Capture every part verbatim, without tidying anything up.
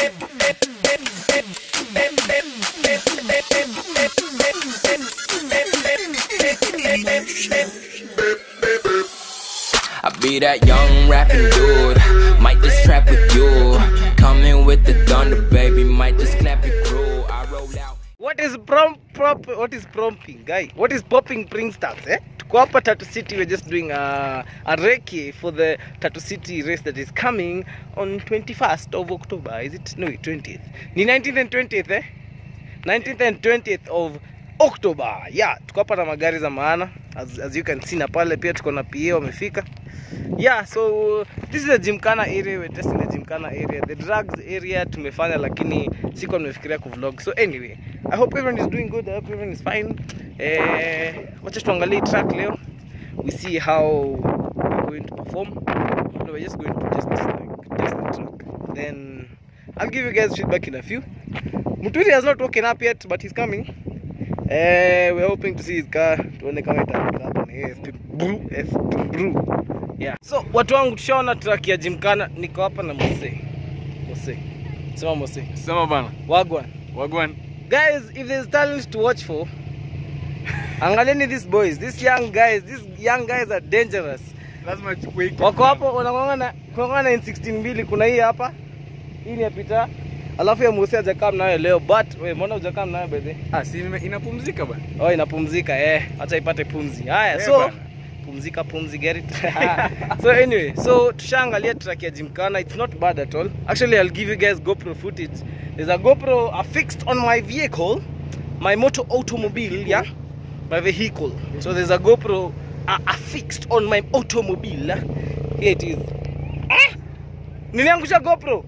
I be that young rapping dude, might just trap with you. Coming with the thunder, baby, might just clap it crew. I roll out. What is prom prop? What is promping, guy? What is popping Pringstars? Eh? Tuko hapa Tattoo City. We're just doing a a recce for the Tattoo City race that is coming on twenty-first of October. Is it? No, twentieth. Ni nineteenth and twentieth, eh? nineteenth and twentieth of October. Yeah, tuko hapa na magari za maana. As, as you can see na pale pia tuko na P A wamefika. Yeah, so this is the Gymkhana area. We're testing the Gymkhana area. The drugs area tumefanya lakini siko nimefikiria kuvlog. So anyway, I hope everyone is doing good. I hope everyone is fine. Eh, wacha tuangalie track leo. We see how we're going to perform. No, we're just going to just like test the track. Then I'll give you guys feedback in a few. Muturi has not woken up yet, but he's coming. Eh, we're hoping to see his car. Tuone kama itakuwa hapa ni F P Brew, F P Brew. Yeah. So watu wangu tushaona track ya Gymkhana, niko hapa na Mose. Mose. Sema Mose. Sema bana. Wagwan. Wagwan. Guys, if there's talent to watch for, angalieni these boys, these young guys, these young guys are dangerous. Lazima chukue hiki. Wako hapo wanang'ang'ana kuna in sixteen mbili, kuna hii hapa. Hii ni yapita. Alafu ya Mose hajakaa nayo leo, but wewe mbona hujakaa nayo by the? Ah, si inapumzika bana. Oh, inapumzika eh. Acha ipate pumzi. Haya, Yeah, so bana. pumzika pumzi, get it. So anyway, so tushaangalia track ya Gymkhana. It's not bad at all. Actually, I'll give you guys GoPro footage. There's a GoPro affixed on my vehicle, my motor automobile, yeah, my vehicle. So there's a GoPro uh, affixed on my automobile. Here it is. Ah! Niliangusha GoPro.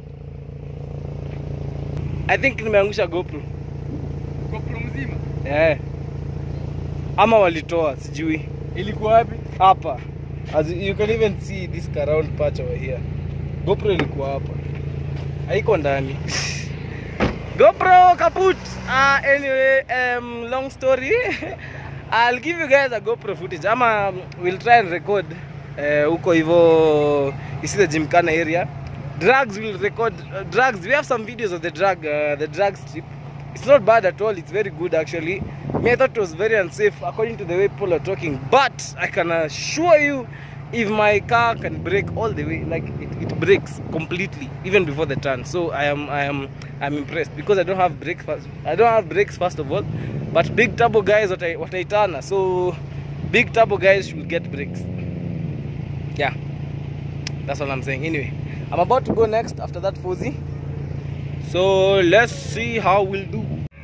I think nimeangusha GoPro. GoPro mzima. Eh. Ama walitoa, sijui. Ilikuwa wapi? Hapa. As you can even see this round patch over here. GoPro ilikuwa hapa. Haiko ndani. GoPro kaput. Uh, anyway, um, long story. I'll give you guys a GoPro footage. Ama we'll try and record uh, uko hivyo. You see the Gymkhana area. Drugs will record uh, drugs. We have some videos of the drug uh, the drug strip. It's not bad at all. It's very good actually. Me, I thought it was very unsafe according to the way people are talking. But I can assure you, if my car can brake all the way, like it, it brakes completely, even before the turn. So I am I am I'm impressed because I don't have brakes first. I don't have brakes first of all. But big turbo guys, what I what I turn. So big turbo guys should get brakes. Yeah, that's what I'm saying. Anyway, I'm about to go next after that Fozi. So let's see how we'll do.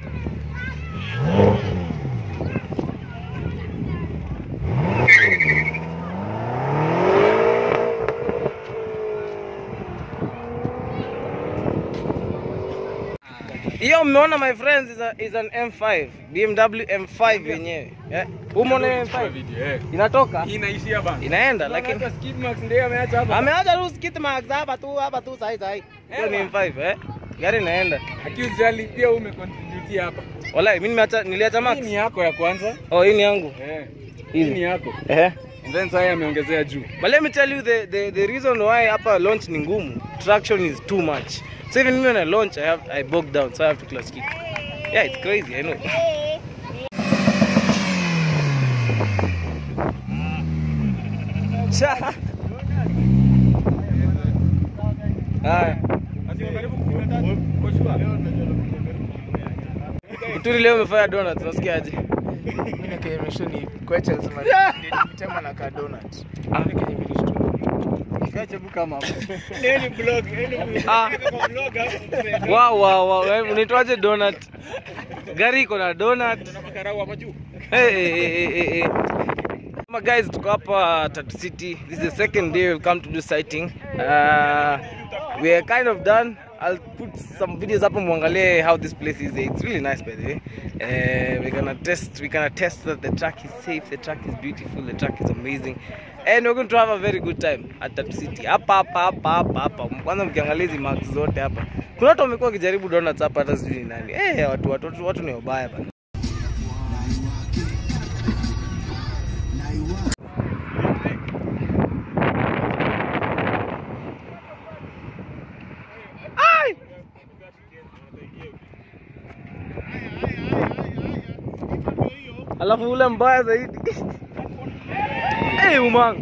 Hiyo mmeona my friends is, a, is an M five, B M W M five yenyewe. Yeah. Umeona M five? Inatoka? Inaishia bana. Inaenda lakini skid marks ndio ameacha hapa. Ameacha tu skid marks hapa tu hapa tu sai sai. Hiyo ni M five eh. Gari inaenda. Akiujali pia umecontribute hapa. Wallahi mimi nimeacha niliacha marks. Hii ni yako ya kwanza. Oh, hii ni yangu. Eh. Hii ni yako. Eh. And then sasa ameongezea juu. But let me tell you the the the reason why hapa launch ni ngumu. Traction is too much. So even me when I launch, I have I bog down, so I have to clutch kick. Yeah, it's crazy, I know. Cha. Ah. Mturi leo umefanya donut, unasikiaje? Mimi na kemesho ni kwacha zima nitema na ka donut. Mimi kenye milishtu. Kacha buka kama hapo. Leo ni vlog, leo ni vlog hapo. Wow wow wow, unaitwaje donut? Gari iko na donut. Makarau hapa juu. Hey hey hey hey. My guys, tuko hapa Tattoo City. This is the second day we've come to do sighting. Uh, we are kind of done. I'll put some videos up and muangalie how this place is. It's really nice by the way. Uh, we're gonna test. We're gonna test that the track is safe, the track is beautiful, the track is amazing, and we're going to have a very good time at Tattoo City. Hapa hapa hapa hapa hapa. Kwanza mkiangalia hizi marks zote hapa. Kuna watu wamekuwa kijaribu donuts hapa hata sijui ni nani. Eh, watu watu watu ni wabaya bana. Alafu ule mbaya zaidi. Eh, hey, umang.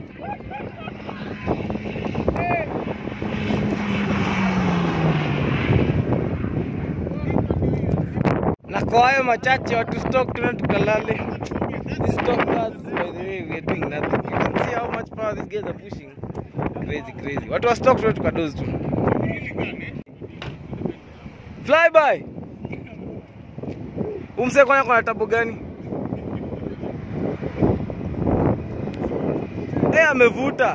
Na kwa hayo machache watu stock tuna tukalale. These stockers, by the way, we are doing nothing. You can see how much power these guys are pushing. Crazy, crazy. Watu wa stock tuna tukadoze tu. Fly by. Umse kwa kuna tabo gani? Eh, amevuta.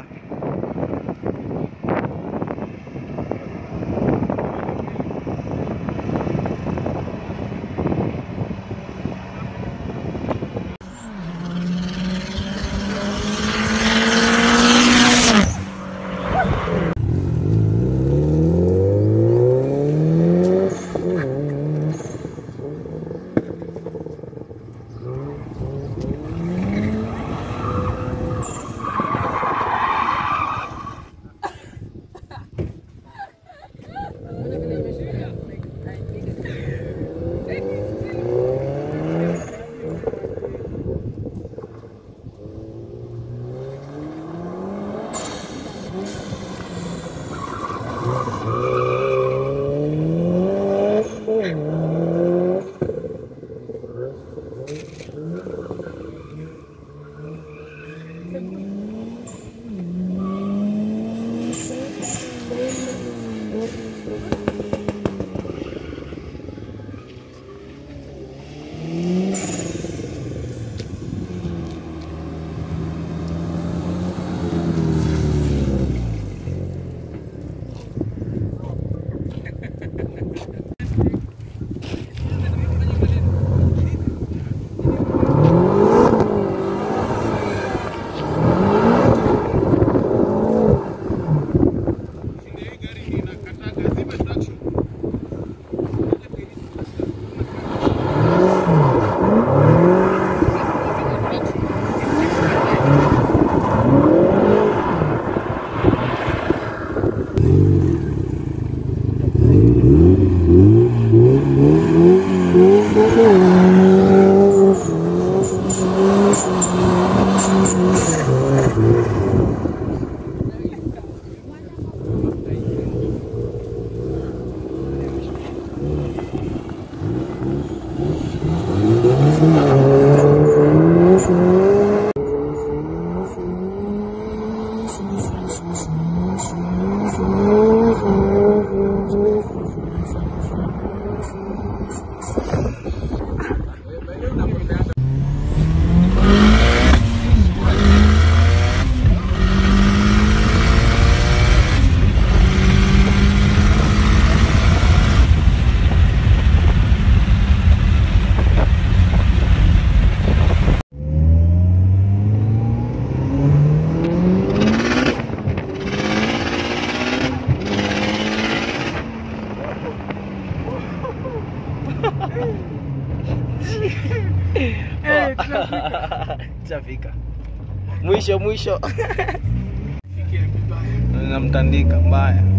Chafika. Mwisho mwisho. Namtandika mbaya.